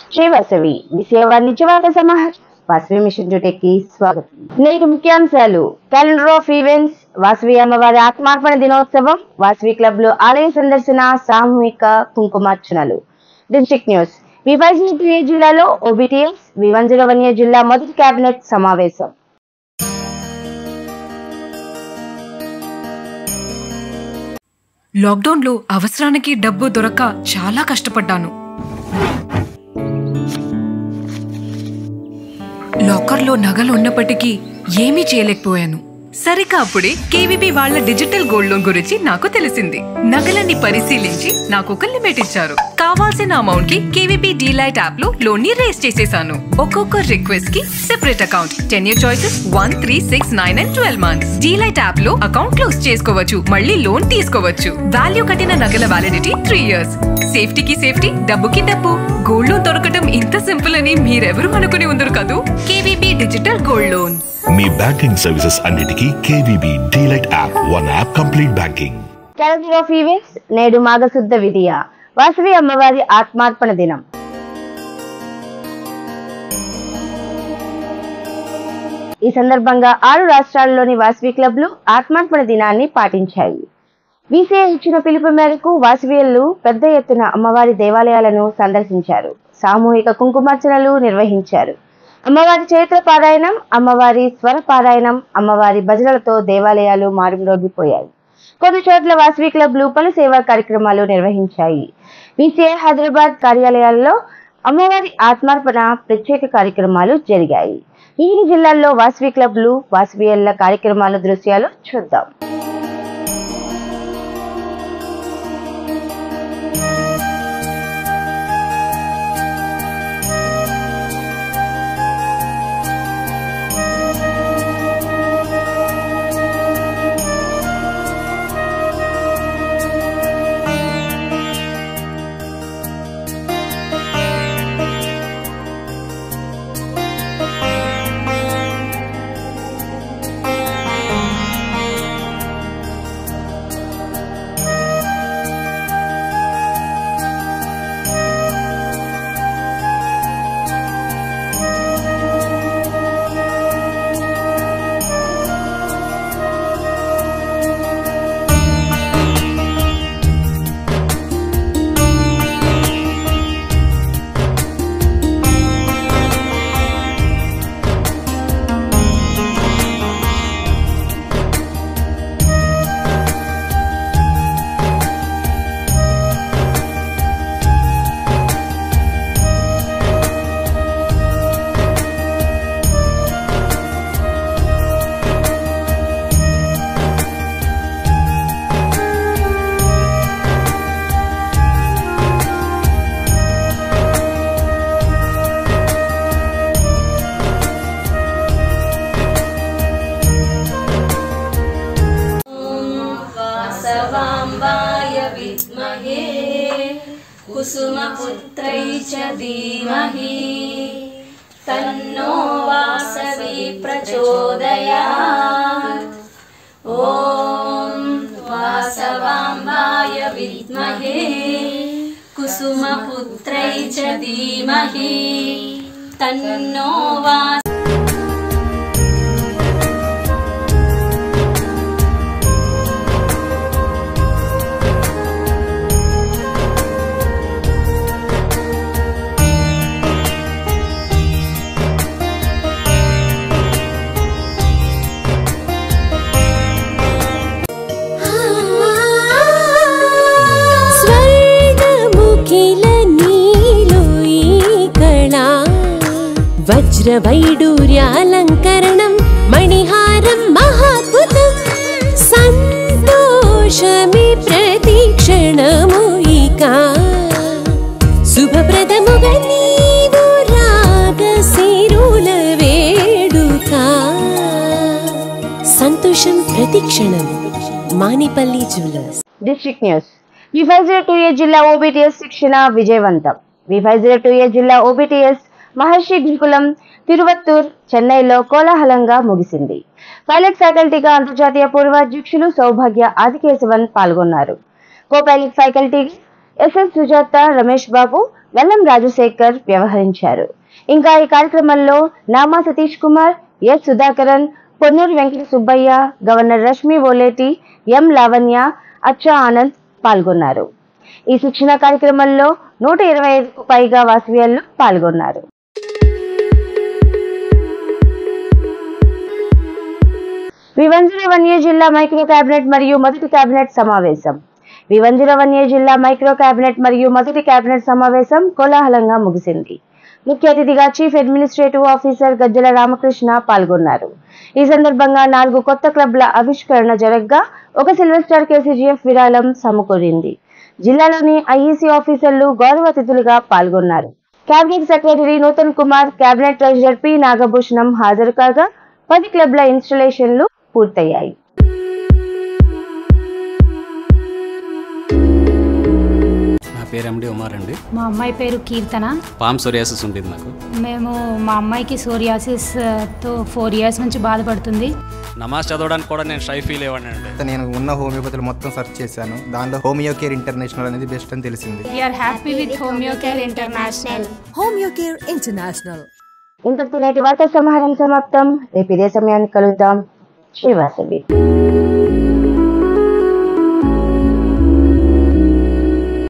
శ్రీ వాసవి విషయ వాణిజ్యవాద సమాహార వాసవి మిషన్ కి స్వాగతం. నేటి ముఖ్యాంశాలు: క్యాలెండర్ ఆఫ్ ఈవెంట్స్, వాసవి అమ్మవారి ఆత్మార్పణ దినోత్సవం, వాసవి క్లబ్ లో ఆలయ సందర్శన, సామూహిక కుంకుమార్చనలు. District news. V503 జిల్లాలో OBTS, V101 జిల్లా మొదటి కేబినెట్ సమావేశం. లాక్డౌన్లో అవసరానికి డబ్బు దొరక్క చాలా కష్టపడ్డాను. లాకర్లో నగలు ఉన్నప్పటికీ ఏమీ చేయలేకపోయాను. సరిగ్గా అప్పుడే KVB వాళ్ళ డిజిటల్ గోల్డ్ లోన్ గురించి నాకు తెలిసింది. నగలన్నీ పరిశీలించి నాకు ఒక లిమిట్ ఇచ్చారు. కావాల్సిన అమౌంట్ కి KVB డీలైట్ యాప్ లో లోన్ ని రేస్ చేసేసాను. ఒక్కొక్క రిక్వెస్ట్ కి separate account, 10 year choices 1, 3, 6, 9 and 12 months. Delight app లో అకౌంట్ క్లోజ్ చేసుకోవచ్చు, మళ్ళీ లోన్ తీసుకోవచ్చు. వాల్యూ కట్టిన నగల వ్యాలిడిటీ 3 years. సేఫ్టీకి సేఫ్టీ, డబ్బుకి డబ్బు. గోల్డ్ లోన్ దొరకటం ఇంత సింపుల్ అని మీరెవరు అనుకుని ఉండరు కదూ. KVB digital gold loan. మీ బ్యాంకింగ్ సర్వీసెస్ అన్నిటికీ KVB delight app, one app complete banking. Calendar of events. నేడు మాఘశుద్ధ విదియ, వాసవి అమ్మవారి ఆత్మార్పణ దినం. ఈ సందర్భంగా 6 రాష్ట్రాల్లోని వాసవి క్లబ్లు ఆత్మార్పణ దినాన్ని పాటించాయి. VCA ఇచ్చిన పిలుపు మేరకు వాసవియలు పెద్ద ఎత్తున అమ్మవారి దేవాలయాలను సందర్శించారు. సామూహిక కుంకుమార్చనలు నిర్వహించారు. అమ్మవారి చరిత్ర పారాయణం, అమ్మవారి స్వర పారాయణం, అమ్మవారి భజనలతో దేవాలయాలు మారుమ్రోగిపోయాయి. కొన్ని చోట్ల వాసవి క్లబ్లు పలు సేవా కార్యక్రమాలు నిర్వహించాయి. VCA హైదరాబాద్ కార్యాలయాల్లో అమ్మవారి ఆత్మార్పణ ప్రత్యేక కార్యక్రమాలు జరిగాయి. ఈ జిల్లాల్లో వాసవి క్లబ్లు, వాసవియల్ల కార్యక్రమాల దృశ్యాలు చూద్దాం. कुसुमपुत्रै च धीमहि तन्नो वासवी प्रचोदयात्. ॐ वासवाम्बाय विद्महे कुसुमपुत्रै च धीमहि तन्नो वास. वज्रवैडूर्यालङ्करणं मणिहारं महाद्भुतं सन्तोषमे प्रतीक्षणमुयिका शुभप्रदमुगा नीवु रागसिरुल वेडुका संतोषं प्रतीक्षणं Manepally jewellers. District news. V502A జిల్లా OBTS శిక్షణ విజయవంతం. V502A జిల్లా OBTS మహర్షి గురుకులం తిరువత్తూర్, చెన్నైలో కోలాహలంగా ముగిసింది. పైలట్ ఫ్యాకల్టీగా అంతర్జాతీయ పూర్వాధ్యక్షులు సౌభాగ్య ఆదికేశవన్ పాల్గొన్నారు. Co pilot faculty SS Sujatha, Ramesh Babu, Vellam Rajasekhar వ్యవహరించారు. ఇంకా ఈ కార్యక్రమంలో Nama Satish Kumar, S Sudhakaran, Ponnuru Venkata Subbaiah, governor Rashmi Oleti, M Lavanya, Accha Anand పాల్గొన్నారు. ఈ శిక్షణ కార్యక్రమంలో 125కు పైగా వాసవ్యులు పాల్గొన్నారు. వివంజన జిల్లా మైక్రో కేబినెట్ మరియు మొదటి కేబినెట్ సమావేశం. వివంజన జిల్లా మైక్రో కేబినెట్ మరియు మొదటి కేబినెట్ సమావేశం కోలాహలంగా ముగిసింది. ముఖ్య అతిథిగా chief administrative officer Gajjala Ramakrishna పాల్గొన్నారు. ఈ సందర్భంగా 4 కొత్త క్లబ్ల ఆవిష్కరణ జరగ్గా ఒక సిల్వర్ స్టార్ కేసీజీఎఫ్ విరాళం సమకూరింది. జిల్లాలోని ఐఈసీ ఆఫీసర్లు గౌరవ అతిథులుగా పాల్గొన్నారు. Cabinet secretary Nutan Kumar, cabinet treasurer P Nagabhushanam హాజరు కాగా 10 క్లబ్ల ఇన్స్టాలేషన్లు పూర్తయ్యాయి. పేరు ఎండి ఉమార్ అండి. మా అమ్మాయి పేరు కీర్తన. పామ్ సోరియాసిస్ ఉంటుంది నాకు. మా అమ్మాయికి సోరియాసిస్ తో 4 years నుంచి బాధపడుతుంది. నమాజ్ చదవడానికి కూడా నేను షై ఫీల్ అయ్యానండి. నేను ఉన్న హోమియోపతిలో మొత్తం సెర్చ్ చేశాను. దానిలో హోమియో కేర్ ఇంటర్నేషనల్ అనేది బెస్ట్ అని తెలిసింది. We are happy with Homeo Care International. Homeo Care International. ఇంతటితో నేటి వార్తా సమాహారం సమాప్తం. రేపు ఇదే సమయానికి కలుద్దాం. శ్రీవాసవి.